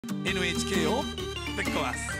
NHK をぶっ壊す。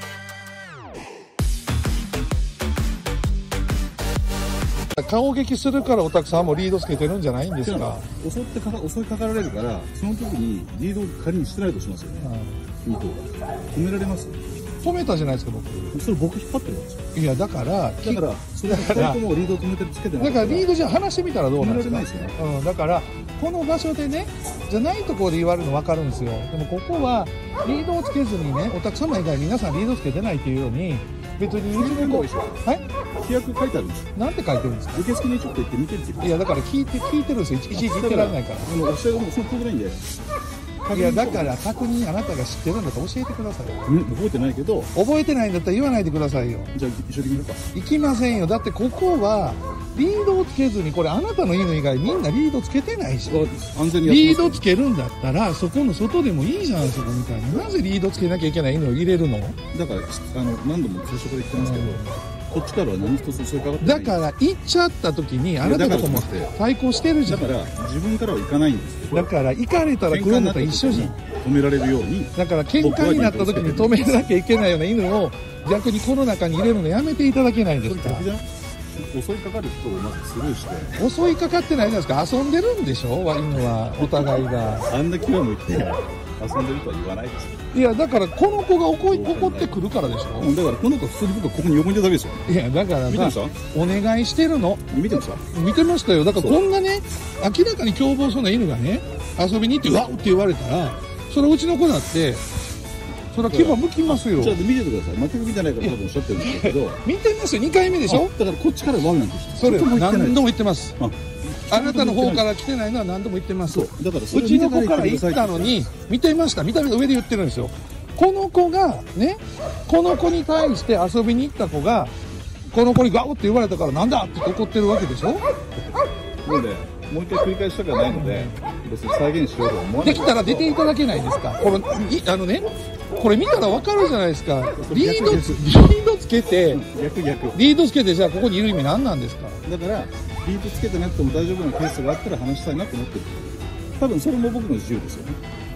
顔撃するからおたくさんもリードつけてるんじゃないんですか。 襲いかかられるから、その時にリードを仮にしてないとしますよね。2頭が止められます。 止めたじゃないですか、僕。 それ僕引っ張ってるんですよ。 いや、だからそれ2人ともリードを止めてつけてない。 だからリードじゃ話してみたらどうなんですか。 止められないですよね。 だからこの場所でね、じゃないところで言われるの分かるんですよ。でもここはリードをつけずにね、お客様以外皆さんリードつけてないっていうように、別にうちの子、はい、 規約書いてあるんですよ。 なんて書いてるんですか。 受付にちょっと行って見てって言って。 いや、だから聞いてるんですよ。いちいち言ってられないから。 おっしゃるのその通りないんで。 いや、だから確認、あなたが知ってるんだったら教えてください。 覚えてないけど。 覚えてないんだったら言わないでくださいよ。 じゃあ一緒に見るか。 行きませんよ。だってここはリードをつけずに、これあなたの犬以外みんなリードつけてないし、 安全にやってリードつけるんだったらそこの外でもいいじゃん、そこみたいに。なぜリードつけなきゃいけない犬を入れるの。 だから何度も最初から言ってますけど、こっちからは何一つ襲いかかってない。 だから行っちゃった時にあなた方も対抗してるじゃん。 だから自分からは行かないんですけど、 だから行かれたら来るのと一緒じゃん。 止められるように。 だから喧嘩になった時に止めなきゃいけないような犬を逆にこの中に入れるのやめていただけないですか。 襲いかかる人をまずスルーして。 襲いかかってないじゃないですか。遊んでるんでしょ、犬はお互いが。 あんな気は向いて遊んでるとは言わないですよ。 いや、だからこの子が怒ってくるからでしょ。 だからこの子普通に僕はここに横にいただけですよ。 いや、だから見てました？ お願いしてるの。 見てました？ 見てましたよ。だからこんなね、明らかに凶暴そうな犬がね、遊びに行ってわっって言われたら、それうちの子だってそれは牙向きますよ。 ちょっと見ててください。全く見てないから多分おっしゃってるんですけど。 見てますよ。2回目でしょ。 だからこっちからワンなんてそれ何度も言ってます。あなたの方から来てないのは何度も言ってます。 だからうちの子から言ったのに見てました。見た目の上で言ってるんですよ。この子がね、この子に対して遊びに行った子がこの子にガオって言われたからなんだって怒ってるわけでしょ。 もうね、もう一回繰り返したくはないので、別に再現しようとは思わない。 できたら出ていただけないですか。このね、これ見たら分かるじゃないですか。リードつけてリードつけて、じゃあここにいる意味何なんですか。 だからリードつけてなくても大丈夫なケースがあったら話したいなと思ってる。多分それも僕の自由ですよね。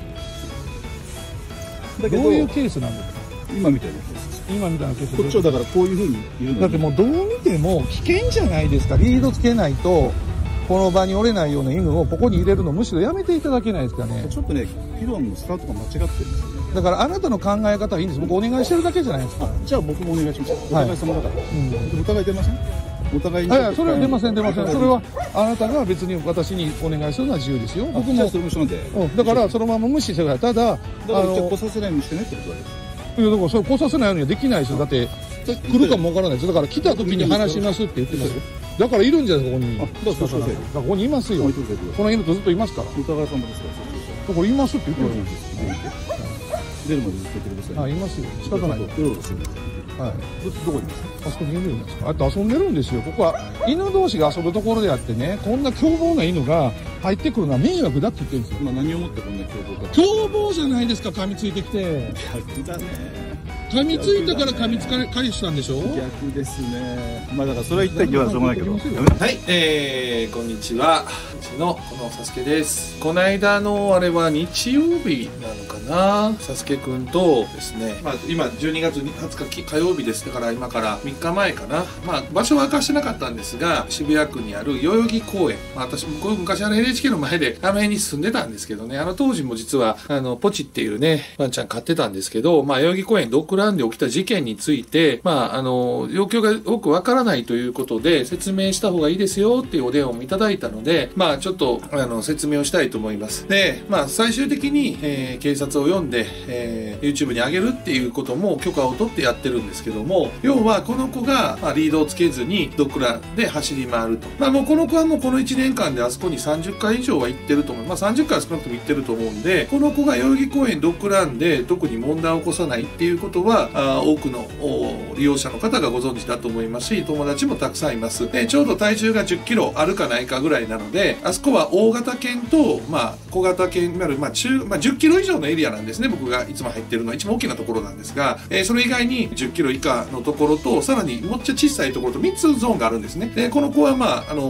だけどどういうケースなんですか。 今みたいなケースです。 今みたいなケース。 こっちはだからこういうふうにいるのに。 だってもうどう見ても危険じゃないですか。リードつけないとこの場に折れないような犬をここに入れるのむしろやめていただけないですかね。 ちょっとね、議論のスタートが間違ってるんですよね。 だからあなたの考え方はいいんです。僕お願いしてるだけじゃないですか。 じゃあ僕もお願いします。お互い様だから。お互い出ません？お互いに。 いや、それは出ません。それはあなたが別に私にお願いするのは自由ですよ。僕も。 それも一緒なんで。 だからそのまま無視してください。ただ来させないようにしてねってことです。 いや、だからそれ来させないようにはできないですよ。だって来るかもわからないですよ。だから来た時に話しますって言ってますよ。だからいるんじゃないですか、ここに。だからここにいますよ。この犬とずっといますから。 お互い様ですから。 これいますって言ってるんです。 出るまでずっと言ってください。 いますよ。仕方ない。はい。 どこにいます？ あそこにいるんですか。あと遊んでるんですよ。ここは犬同士が遊ぶところであってね、こんな凶暴な犬が入ってくるのは迷惑だって言ってるんですよ。 まあ何をもってこんな凶暴か。 凶暴じゃないですか。噛みついてきて。 逆だね。 噛みついたから噛みつかれ返したんでしょ。 逆ですね。まあだからそれは一体言われそうもないけど。 はい、こんにちは。うちのこのサスケです。この間のあれは日曜日なのかな。サスケくんとですね、まあ今12月20日火曜日です。だから今から3日前かな。まあ場所は明かしてなかったんですが、渋谷区にある代々木公園。まあ私昔NHK の前であの辺に住んでたんですけどね、あの当時も実はポチっていうねワンちゃん飼ってたんですけど、まあ代々木公園ドッグランで起きた事件について、まあ状況がよくわからないということで説明した方がいいですよっていうお電話もいただいたので、まあちょっと説明をしたいと思います。で、まあ最終的に、警察を呼んで、YouTube に上げるっていうことも許可を取ってやってるんですけども、要はこの子が、まあ、リードをつけずにドッグランで走り回ると。まあもうこの子はもうこの1年間であそこに30回以上は行ってると思う。まあ30回は少なくとも行ってると思うんで、この子が代々木公園ドッグランで特に問題を起こさないっていうことは多くの利用者の方がご存知だと思いますし、友達もたくさんいます。ちょうど体重が10キロあるかないかぐらいなので、あそこは大型犬と、小型犬になる、10キロ以上のエリアなんですね。僕がいつも入ってるのは一番大きなところなんですが、それ以外に10キロ以下のところと、さらにもっちゃ小さいところと3つゾーンがあるんですね。で、この子は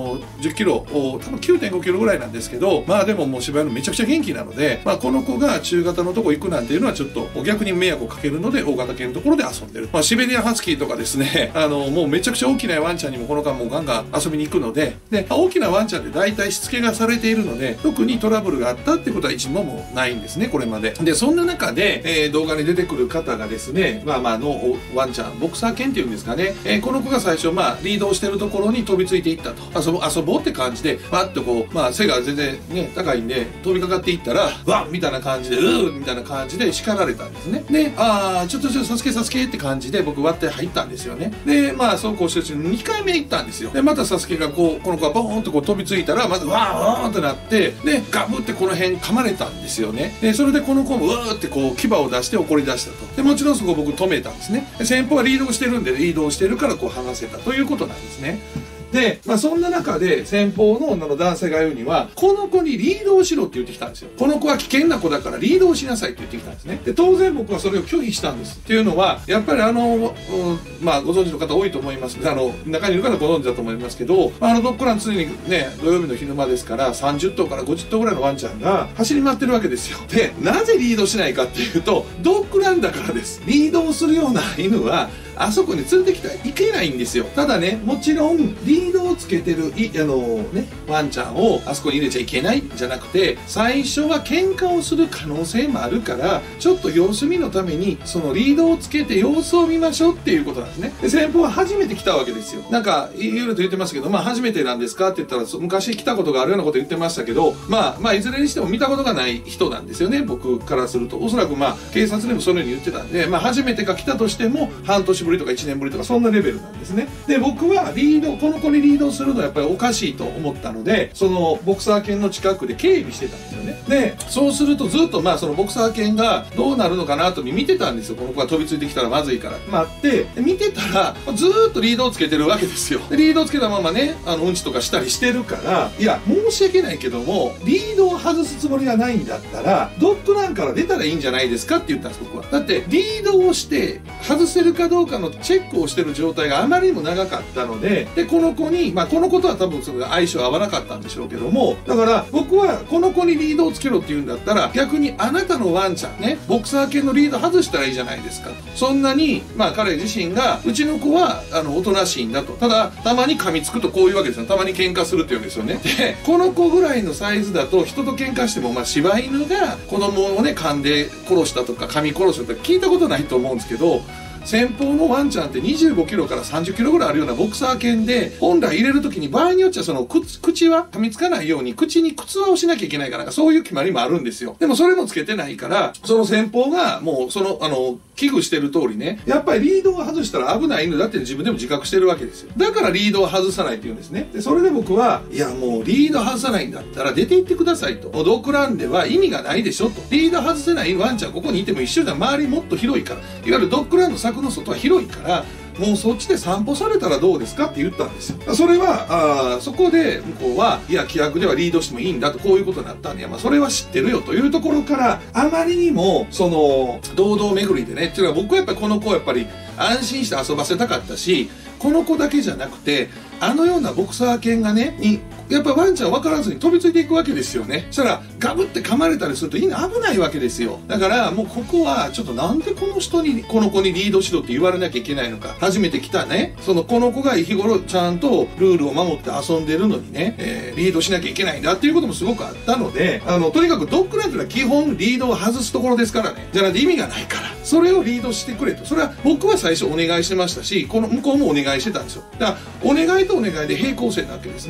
10キロ、多分 9.5 キロぐらいなんですけど、でももう柴犬めちゃくちゃ元気なので、この子が中型のとこ行くなんていうのはちょっと逆に迷惑をかけるので、大型犬のところで遊んでる。シベリアンハスキーとかですね、もうめちゃくちゃ大きなワンちゃんにもこの間もうガンガン遊びに行くので、大きなワンちゃんって大体しつけがされているので、特にトラブルがあったってことは一度もないんですね、これまで。で、そんな中で、動画に出てくる方がですね、のワンちゃん、ボクサー犬っていうんですかね、この子が最初、リードをしてるところに飛びついていったと。遊ぼうって感じで、バッとこう、背が全然ね、高いんで、飛びかかっていったら、わっみたいな感じで、みたいな感じで叱られたんですね。で、ちょっとサスケって感じで僕割って入ったんですよね。で、そうこうして2回目行ったんですよ。で、またサスケがこの子がボーンとこう飛びついたら、まずわーってなって、で、ガブってこの辺噛まれたんですよね。で、それでこの子もうーってこう牙を出して怒り出したと。で、もちろんそこ僕止めたんですね。で、先方はリードをしてるんで、リードをしてるからこう離せたということなんですね。で、そんな中で先方の女の男性が言うには、この子にリードをしろって言ってきたんですよ。この子は危険な子だからリードをしなさいって言ってきたんですね。で、当然僕はそれを拒否したんです。っていうのは、やっぱりご存知の方多いと思います。中にいる方ご存知だと思いますけど、ドッグラン常にね、土曜日の昼間ですから、30頭から50頭ぐらいのワンちゃんが走り回ってるわけですよ。で、なぜリードしないかっていうと、ドッグランだからです。リードをするような犬は、あそこに連れてきたらいけないんですよ。ただね、もちろん、リードをつけてる、ワンちゃんをあそこに入れちゃいけないんじゃなくて、最初は喧嘩をする可能性もあるから、ちょっと様子見のために、そのリードをつけて様子を見ましょうっていうことなんですね。で、先方は初めて来たわけですよ。いろいろと言ってますけど、初めてなんですかって言ったら、昔来たことがあるようなこと言ってましたけど、いずれにしても見たことがない人なんですよね、僕からすると。おそらく警察でもそのように言ってたんで、初めてが来たとしても、半年ぶりとか1年ぶりとかそんなレベルなんですね。で、僕はこの子にリードするのはやっぱりおかしいと思ったので、そのボクサー犬の近くで警備してたんですよね。で、そうするとずっとそのボクサー犬がどうなるのかなと見てたんですよ。この子が飛びついてきたらまずいから。待って、見てたら、ずーっとリードをつけてるわけですよ。で、リードをつけたままね、うんちとかしたりしてるから、いや、申し訳ないけども、リードを外すつもりがないんだったら、ドッグランから出たらいいんじゃないですかって言ったんです、僕は。だって、リードをして、外せるかどうかのチェックをしてる状態があまりにも長かったので、で、この子に、この子とは多分それが相性合わなかったんでしょうけども、だから僕はこの子にリードをつけろって言うんだったら、逆にあなたのワンちゃんね、ボクサー犬のリード外したらいいじゃないですかと。そんなに、彼自身が、うちの子は、おとなしいんだと。ただ、たまに噛みつくとこういうわけですよ。たまに喧嘩するって言うんですよね。で、この子ぐらいのサイズだと、人と喧嘩しても、柴犬が子供をね、噛んで殺したとか、噛み殺したとか聞いたことないと思うんですけど、先方のワンちゃんって25キロから30キロぐらいあるようなボクサー犬で、本来入れるときに場合によっちゃその口は噛みつかないように口に靴輪をしなきゃいけないから、そういう決まりもあるんですよ。でもそれもつけてないから、その先方がもう危惧してる通りね、やっぱりリードを外したら危ない犬だって自分でも自覚してるわけですよ。だからリードを外さないって言うんですね。で、それで僕は、いやもうリード外さないんだったら出て行ってくださいと。ドッグランでは意味がないでしょと。リード外せないワンちゃんここにいても一緒じゃん。周りもっと広いから。いわゆるドッグランの柵の外は広いから、もうそっちで散歩されたらどうですかって言ったんですよ。それは、そこで向こうは、いや、規約ではリードしてもいいんだと、こういうことになったんで、それは知ってるよというところから、あまりにも、堂々巡りでね、っていうのは僕はやっぱりこの子をやっぱり安心して遊ばせたかったし、この子だけじゃなくて、あのようなボクサー犬がね、やっぱワンちゃん分からずに飛びついていくわけですよね。そしたら、ガブって噛まれたりすると危ないわけですよ。だから、もうここは、ちょっとなんでこの子にリードしろって言われなきゃいけないのか。初めて来たね、この子が日頃ちゃんとルールを守って遊んでるのにね、リードしなきゃいけないんだっていうこともすごくあったので、とにかくドッグランというのは基本リードを外すところですからね。じゃなくて意味がないから。それをリードしてくれと。それは僕は最初お願いしてましたし、この向こうもお願いしてたんですよ。だから、お願いとお願いで平行線なわけですね。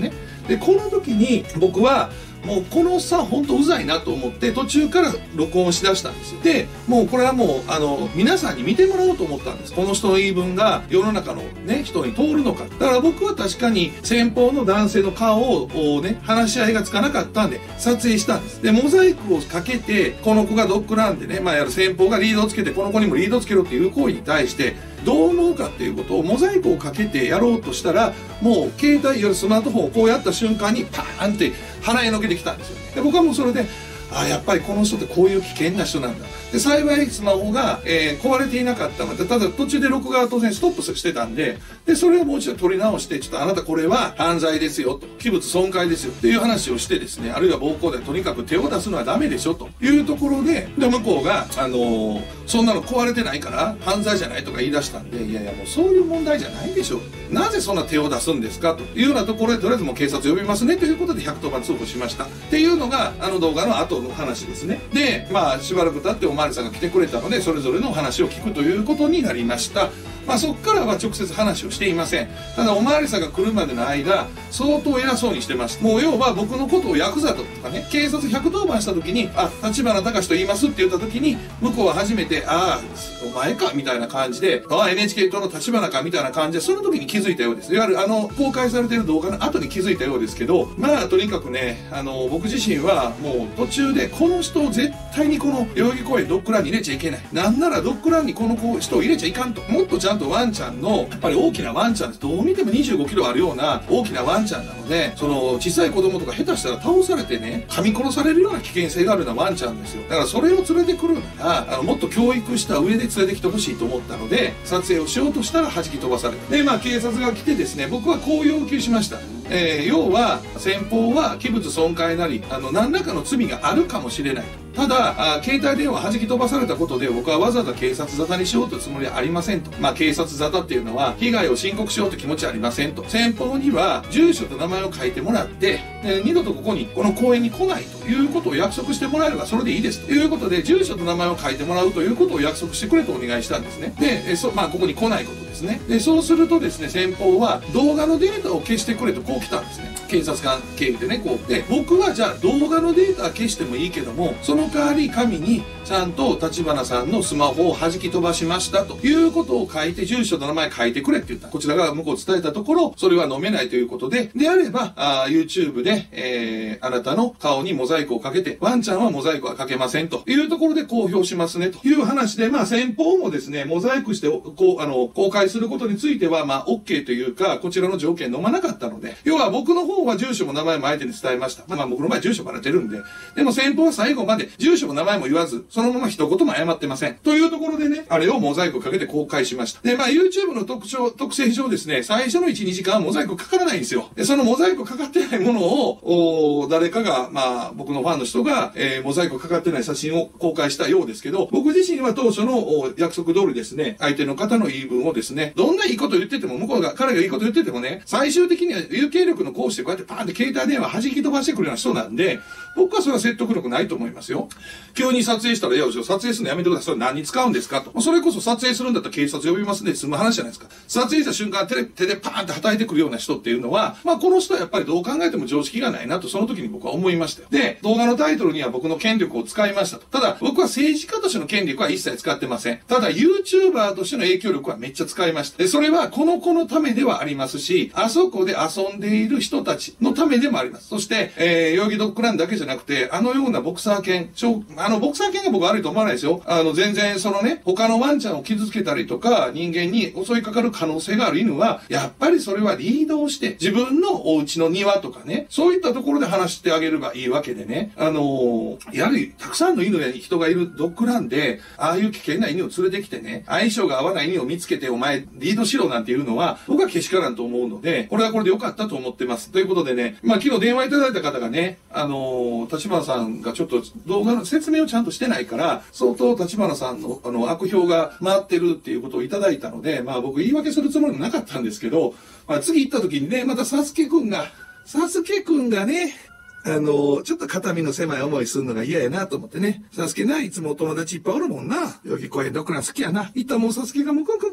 で、この時に僕は、もうこのおっさん本当うざいなと思って途中から録音しだしたんですよ。で、もうこれはもう皆さんに見てもらおうと思ったんです。この人の言い分が世の中のね、人に通るのか。だから僕は確かに先方の男性の顔をね、話し合いがつかなかったんで撮影したんです。で、モザイクをかけて、この子がドッグランでね、先方がリードをつけて、この子にもリードをつけろっていう行為に対して、どう思うかっていうことをモザイクをかけてやろうとしたら、もう携帯よりスマートフォンをこうやった瞬間にパーンって鼻へのけてきたんですよ。で、僕はもうそれで、やっぱりこの人ってこういう危険な人なんだ。で、幸いスマホが、壊れていなかったので、ただ途中で録画は当然ストップしてたんで、で、それをもう一度撮り直して、ちょっとあなたこれは犯罪ですよと、器物損壊ですよっていう話をしてですね、あるいは暴行でとにかく手を出すのはダメでしょというところで、で、向こうが、そんなの壊れてないから犯罪じゃないとか言い出したんで、いやいやもうそういう問題じゃないでしょ。なぜそんな手を出すんですかというようなところで、とりあえずもう警察呼びますねということで110番通報しました。っていうのが、動画の後の話ですね。で、しばらく経っておまわりさんが来てくれたので、それぞれの話を聞くということになりました。そこからは直接話をしていません。ただ、おまわりさんが来るまでの間、相当偉そうにしてました。もう要は僕のことをヤクザとかね、警察110番した時に、立花隆と言いますって言った時に、向こうは初めて、お前かみたいな感じで、NHK 党の立花かみたいな感じで、その時に気づいたようです。いわゆる公開されている動画の後に気づいたようですけど、とにかくね、僕自身はもう途中で、この人を絶対にこの代々木公園ドッグランに入れちゃいけない。なんならドッグランにこの人を入れちゃいかんと。もっとちゃんとワンちゃんの、やっぱり大きなワンちゃんです。どう見ても25キロあるような大きなワンちゃんなので、小さい子供とか下手したら倒されてね、噛み殺されるような危険性があるようなワンちゃんですよ。だからそれを連れてくるなら、もっと教育した上で連れてきてほしいと思ったので、撮影をしようとしたら弾き飛ばされて。で、警察が来てですね、僕はこう要求しました。要は、先方は器物損壊なり、何らかの罪があるかもしれない。ただ、携帯電話弾き飛ばされたことで僕はわざわざ警察沙汰にしようというつもりはありませんと。警察沙汰っていうのは被害を申告しようという気持ちはありませんと。先方には住所と名前を書いてもらって、二度とこの公園に来ないということを約束してもらえればそれでいいですということで、住所と名前を書いてもらうということを約束してくれとお願いしたんですね。で、ここに来ないことですね。で、そうするとですね、先方は動画のデータを消してくれとこう来たんですね。警察官経由でね、こう。で、僕はじゃあ動画のデータは消してもいいけども、その代わり紙にちゃんと立花さんのスマホを弾き飛ばしましたということを書いて、住所と名前書いてくれって言った。こちらが向こう伝えたところ、それは飲めないということで、であれば、YouTube で、あなたの顔にモザイクをかけて、ワンちゃんはモザイクはかけませんというところで公表しますねという話で、先方もですね、モザイクして公開することについては、OK というか、こちらの条件飲まなかったので、要は僕の方は住所も名前も相手に伝えました。僕の場合住所バレてるんで、でも先方は最後まで住所も名前も言わず、そのまま一言も謝ってません。というところでね、あれをモザイクをかけて公開しました。で、YouTube の特性上ですね、最初の1、2時間はモザイクかからないんですよ。で、そのモザイクかかってないものを、誰かが、僕のファンの人が、モザイクかかってない写真を公開したようですけど、僕自身は当初の約束通りですね、相手の方の言い分をですね、どんないいこと言ってても、彼がいいこと言っててもね、最終的には有形力の行使でこうやってパーンって携帯電話弾き飛ばしてくるような人なんで、僕はそれは説得力ないと思いますよ。急に撮影したら、いや、撮影するのやめてください。それ何に使うんですかと。それこそ撮影するんだったら警察呼びますね。済む話じゃないですか。撮影した瞬間手でパーンって叩いてくるような人っていうのは、この人はやっぱりどう考えても常識がないなと、その時に僕は思いましたよ。で、動画のタイトルには僕の権力を使いましたと。ただ、僕は政治家としての権力は一切使ってません。ただ、YouTuber としての影響力はめっちゃ使いました。で、それはこの子のためではありますし、あそこで遊んでいる人たちのためでもあります。そして、代々木ドッグランだけじゃなくて、ようなボクサー犬、ボクサー犬が僕悪いと思わないですよ。全然他のワンちゃんを傷つけたりとか、人間に襲いかかる可能性がある犬は、やっぱりそれはリードをして、自分のお家の庭とかね、そういったところで話してあげればいいわけでね、やはり、たくさんの犬や人がいるドッグランで、ああいう危険な犬を連れてきてね、相性が合わない犬を見つけて、お前、リードしろなんていうのは、僕はけしからんと思うので、これはこれで良かったと思ってます。ということでね、昨日電話いただいた方がね、立花さんがちょっと動画の説明をちゃんとしてないから、相当立花さんの悪評が回ってるっていうことをいただいたので、僕言い訳するつもりもなかったんですけど、次行った時にね、またサスケくんがね、ちょっと肩身の狭い思いするのが嫌やなと思ってね。サスケな、いつもお友達いっぱいおるもんな。代々木公園ドッグラン好きやな。行ったらもうサスケがもうクンクンクンクンクン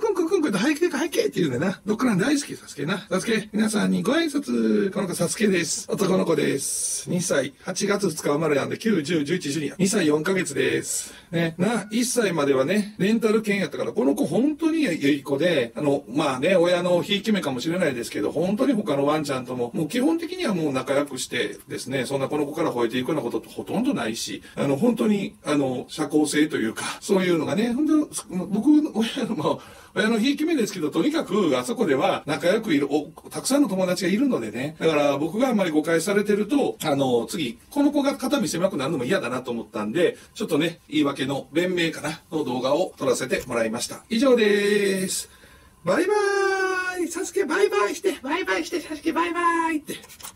こで背景って言うんだよな。どっから大好き、サスケな。サスケ、皆さんにご挨拶。この子サスケです。男の子です。2歳、8月2日生まれなんで、9、10、11、12、2歳4ヶ月です。ね、1歳まではね、レンタル犬やったから、この子本当にいい子で、まあね、親のひいき目かもしれないですけど、本当に他のワンちゃんとも、もう基本的にはもう仲良くしてですね、そんなこの子から吠えていくようなことってほとんどないし、本当に、社交性というか、そういうのがね、本当僕、親のひいき目ですけど、とにかく、あそこでは仲良くたくさんの友達がいるのでね。だから僕があんまり誤解されてると、次、この子が肩身狭くなるのも嫌だなと思ったんで、ちょっとね、言い訳の弁明かな、の動画を撮らせてもらいました。以上でーす。バイバーイサスケバイバイして、サスケバイバイって。